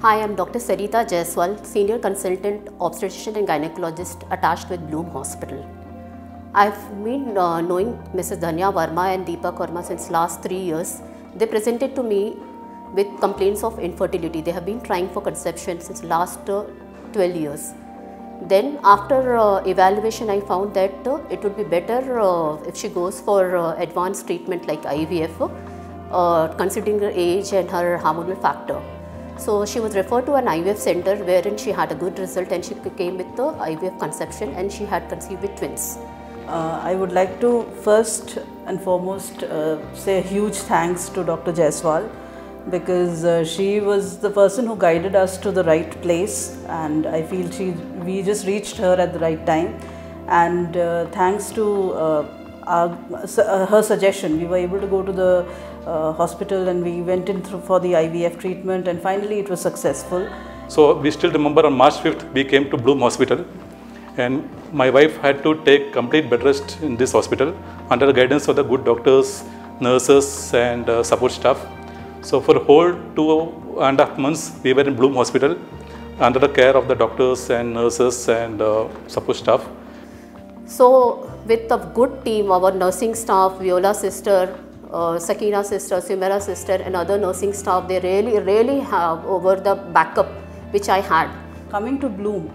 Hi, I'm Dr. Sarita Jaiswal, Senior Consultant Obstetrician and Gynecologist attached with Bloom Hospital. I've been knowing Mrs. Dhanya Verma and Deepak Verma since last 3 years. They presented to me with complaints of infertility. They have been trying for conception since last 12 years. Then after evaluation, I found that it would be better if she goes for advanced treatment like IVF, considering her age and her hormonal factor. So she was referred to an IVF center wherein she had a good result and she came with the IVF conception and she had conceived with twins. I would like to first and foremost say a huge thanks to Dr. Jaiswal, because she was the person who guided us to the right place, and I feel we just reached her at the right time. And thanks to her suggestion, we were able to go to the hospital and we went in for the IVF treatment, and finally it was successful. So we still remember on March 5th we came to Bloom Hospital, and my wife had to take complete bed rest in this hospital under the guidance of the good doctors, nurses and support staff. So for a whole 2.5 months we were in Bloom Hospital under the care of the doctors and nurses and support staff. So with a good team, our nursing staff, Viola sister, Sakina sister, Sumera sister and other nursing staff, they really have over the backup which I had. Coming to Bloom,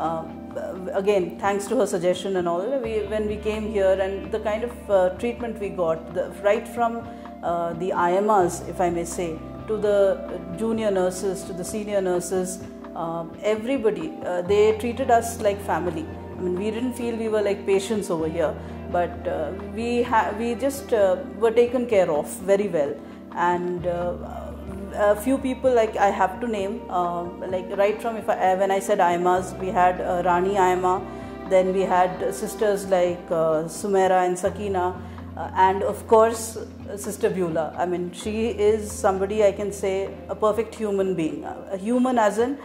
again, thanks to her suggestion and all, when we came here and the kind of treatment we got, right from the IMRs, if I may say, to the junior nurses, to the senior nurses, everybody, they treated us like family. I mean, we didn't feel we were like patients over here, but we just were taken care of very well. And a few people, like I have to name, like right from when I said IMAs, we had Rani IMA, then we had sisters like Sumera and Sakina, and of course Sister Beulah. I mean, she is somebody I can say a perfect human being, a human as in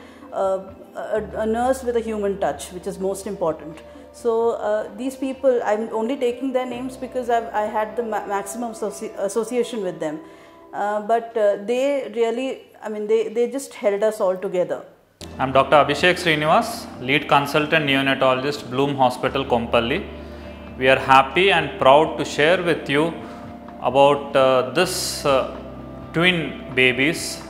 a nurse with a human touch, which is most important. So these people, I'm only taking their names because I had the maximum association with them. But they really, I mean, they just held us all together. I'm Dr. Abhishek Srinivas, Lead Consultant Neonatologist, Bloom Hospital, Kompally. We are happy and proud to share with you about this twin babies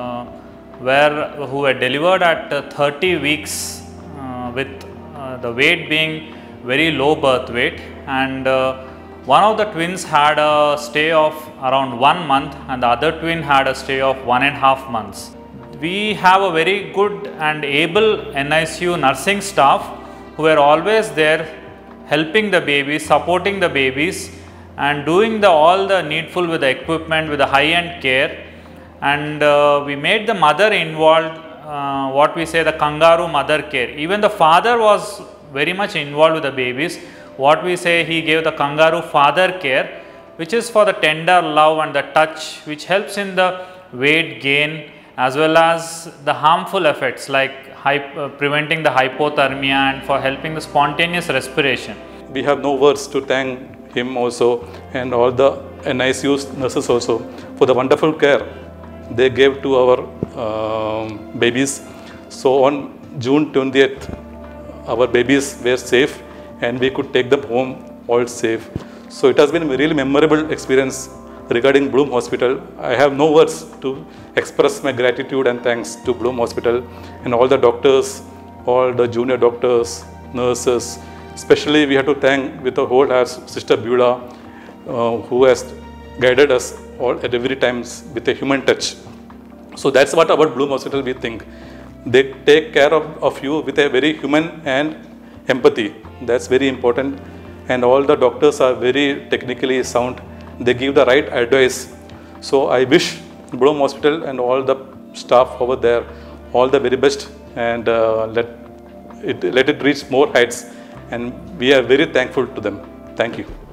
who were delivered at 30 weeks with the weight being very low birth weight, and one of the twins had a stay of around 1 month and the other twin had a stay of 1.5 months. We have a very good and able NICU nursing staff who were always there helping the babies, supporting the babies and doing all the needful with the equipment, with the high-end care. And we made the mother involved, what we say the kangaroo mother care. Even the father was very much involved with the babies. What we say, he gave the kangaroo father care, which is for the tender love and the touch, which helps in the weight gain as well as the harmful effects like preventing the hypothermia and for helping the spontaneous respiration. We have no words to thank him also and all the NICU nurses also for the wonderful care they gave to our babies. So on June 20th, our babies were safe and we could take them home all safe. So it has been a really memorable experience regarding Bloom Hospital. I have no words to express my gratitude and thanks to Bloom Hospital and all the doctors, all the junior doctors, nurses. Especially we have to thank with the whole heart Sister Beulah, who has guided us all at every time with a human touch. So that's what about Bloom Hospital we think. They take care of you with a very human and empathy. That's very important. And all the doctors are very technically sound. They give the right advice. So I wish Bloom Hospital and all the staff over there all the very best, and let it reach more heights. And we are very thankful to them. Thank you.